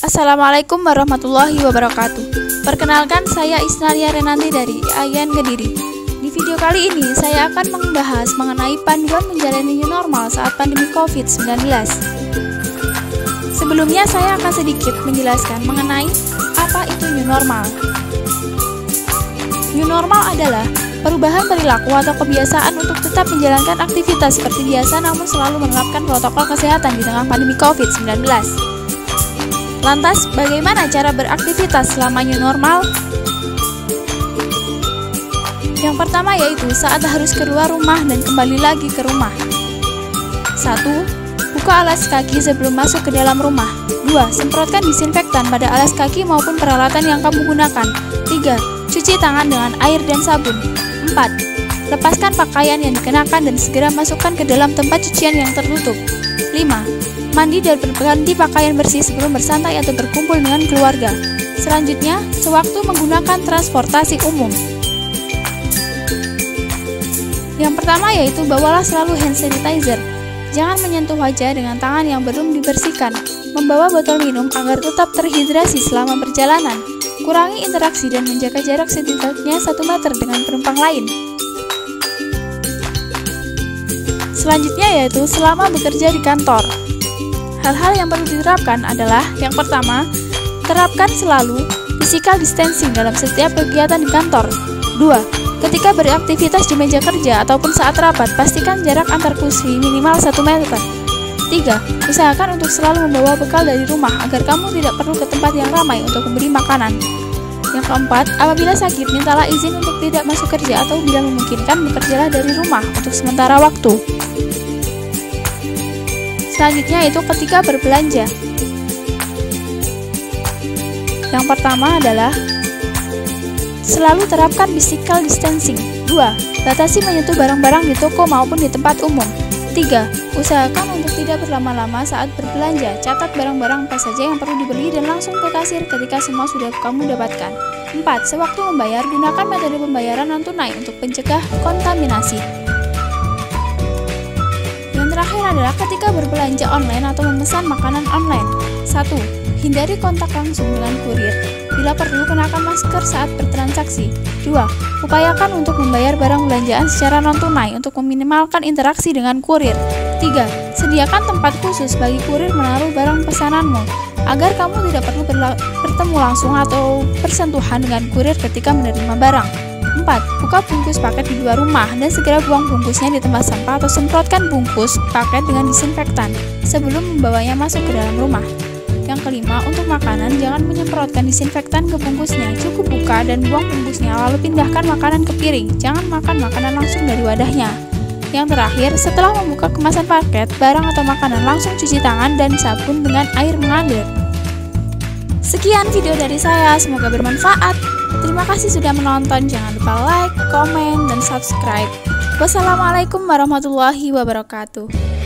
Assalamualaikum warahmatullahi wabarakatuh. Perkenalkan, saya Isnalia Renanti dari IAIN Kediri. Di video kali ini saya akan membahas mengenai panduan menjalani new normal saat pandemi COVID-19. Sebelumnya saya akan sedikit menjelaskan mengenai apa itu new normal. New normal adalah perubahan perilaku atau kebiasaan untuk tetap menjalankan aktivitas seperti biasa namun selalu menerapkan protokol kesehatan di tengah pandemi COVID-19. Lantas, bagaimana cara beraktivitas selama new normal? Yang pertama yaitu saat harus keluar rumah dan kembali lagi ke rumah. 1. Buka alas kaki sebelum masuk ke dalam rumah. 2. Semprotkan disinfektan pada alas kaki maupun peralatan yang kamu gunakan. 3. Cuci tangan dengan air dan sabun. 4. Lepaskan pakaian yang dikenakan dan segera masukkan ke dalam tempat cucian yang tertutup. 5. Mandi dan berganti pakaian bersih sebelum bersantai atau berkumpul dengan keluarga. Selanjutnya, sewaktu menggunakan transportasi umum. Yang pertama yaitu bawalah selalu hand sanitizer. Jangan menyentuh wajah dengan tangan yang belum dibersihkan. Membawa botol minum agar tetap terhidrasi selama perjalanan. Kurangi interaksi dan menjaga jarak setidaknya 1 meter dengan penumpang lain. Selanjutnya yaitu selama bekerja di kantor. Hal-hal yang perlu diterapkan adalah yang pertama, terapkan selalu physical distancing dalam setiap kegiatan di kantor. 2. Ketika beraktivitas di meja kerja ataupun saat rapat, pastikan jarak antar kursi minimal 1 meter. 3. Usahakan untuk selalu membawa bekal dari rumah agar kamu tidak perlu ke tempat yang ramai untuk membeli makanan. Yang keempat, apabila sakit, mintalah izin untuk tidak masuk kerja atau bila memungkinkan, bekerjalah dari rumah untuk sementara waktu. Selanjutnya itu ketika berbelanja. Yang pertama adalah selalu terapkan physical distancing. 2. Batasi menyentuh barang-barang di toko maupun di tempat umum. 3. Usahakan untuk tidak berlama-lama saat berbelanja. Catat barang-barang apa saja yang perlu dibeli dan langsung ke kasir ketika semua sudah kamu dapatkan. 4. Sewaktu membayar, gunakan metode pembayaran non-tunai untuk mencegah kontaminasi. Yang terakhir adalah ketika berbelanja online atau memesan makanan online. 1. Hindari kontak langsung dengan kurir. Bila perlu, kenakan masker saat bertransaksi. 2. Upayakan untuk membayar barang belanjaan secara non-tunai untuk meminimalkan interaksi dengan kurir. 3. Sediakan tempat khusus bagi kurir menaruh barang pesananmu, agar kamu tidak perlu bertemu langsung atau bersentuhan dengan kurir ketika menerima barang. 4. Buka bungkus paket di luar rumah dan segera buang bungkusnya di tempat sampah atau semprotkan bungkus paket dengan disinfektan sebelum membawanya masuk ke dalam rumah. Yang kelima, untuk makanan, jangan menyemprotkan disinfektan ke bungkusnya. Cukup buka dan buang bungkusnya, lalu pindahkan makanan ke piring. Jangan makan makanan langsung dari wadahnya. Yang terakhir, setelah membuka kemasan paket, barang atau makanan, langsung cuci tangan dan sabun dengan air mengalir. Sekian video dari saya, semoga bermanfaat. Terima kasih sudah menonton. Jangan lupa like, komen, dan subscribe. Wassalamualaikum warahmatullahi wabarakatuh.